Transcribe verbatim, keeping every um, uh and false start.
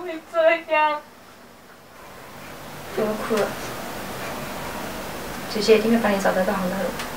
你这样？ 不要哭了，姐姐一定会帮你找到个好男人。